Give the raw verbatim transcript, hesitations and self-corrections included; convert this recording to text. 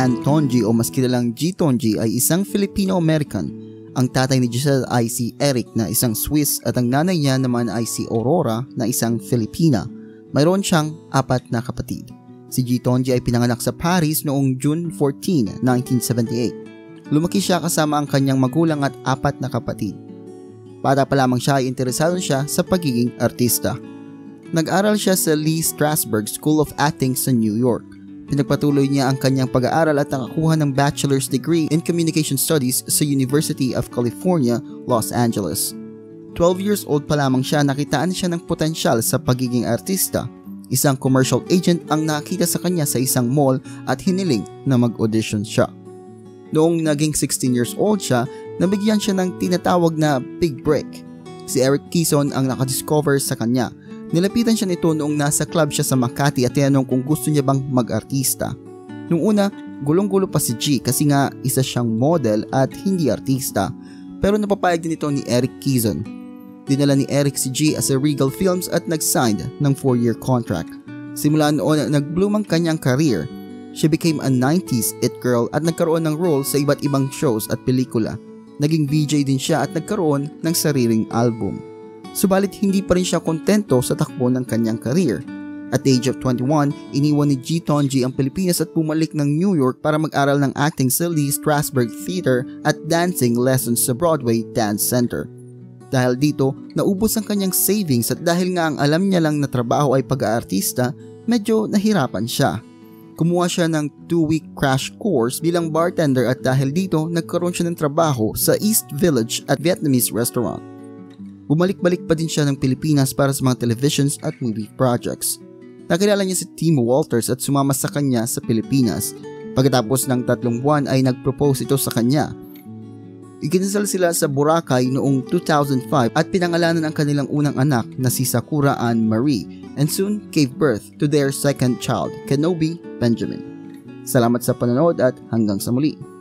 Toengi o mas kilalang G.Toengi ay isang Filipino-American. Ang tatay ni Giselle ay si Eric na isang Swiss at ang nanay niya naman ay si Aurora na isang Filipina. Mayroon siyang apat na kapatid. Si G.Toengi ay pinanganak sa Paris noong June fourteenth, nineteen seventy-eight. Lumaki siya kasama ang kanyang magulang at apat na kapatid. Bata pa lamang siya ay interesado siya sa pagiging artista. Nag-aral siya sa Lee Strasberg School of Acting sa New York. Pinagpatuloy niya ang kanyang pag-aaral at nakakuha ng bachelor's degree in communication studies sa University of California, Los Angeles. twelve years old pa lamang siya, nakitaan siya ng potensyal sa pagiging artista. Isang commercial agent ang nakita sa kanya sa isang mall at hiniling na mag-audition siya. Noong naging sixteen years old siya, nabigyan siya ng tinatawag na big break. Si Eric Quezon ang nakadiscover sa kanya. Nilapitan siya nito noong nasa club siya sa Makati at tinanong kung gusto niya bang mag-artista. Noong una, gulong-gulo pa si G kasi nga isa siyang model at hindi artista. Pero napapayag din ito ni Eric Quezon. Dinala ni Eric si G sa Regal Films at nag-signed ng four-year contract. Simula noon, nag-bloom ang kanyang career. She became a nineties it girl at nagkaroon ng role sa iba't ibang shows at pelikula. Naging V J din siya at nagkaroon ng sariling album. Subalit hindi pa rin siya kontento sa takbo ng kanyang career. At the age of twenty-one, iniwan ni G.Toengi ang Pilipinas at bumalik ng New York para mag-aral ng acting sa Lee Strasberg Theater at dancing lessons sa Broadway Dance Center. Dahil dito, naubos ang kanyang savings at dahil nga ang alam niya lang na trabaho ay pag-aartista, medyo nahirapan siya. Kumuha siya ng two-week crash course bilang bartender at dahil dito, nagkaroon siya ng trabaho sa East Village at Vietnamese restaurant. Bumalik-balik pa din siya ng Pilipinas para sa mga televisions at movie projects. Nakilala niya si Tim Walters at sumama sa kanya sa Pilipinas. Pagkatapos ng tatlong buwan ay nag-propose ito sa kanya. Ikinasal sila sa Boracay noong two thousand five at pinangalanan ang kanilang unang anak na si Sakura Ann Marie and soon gave birth to their second child, Kenobi Benjamin. Salamat sa panonood at hanggang sa muli.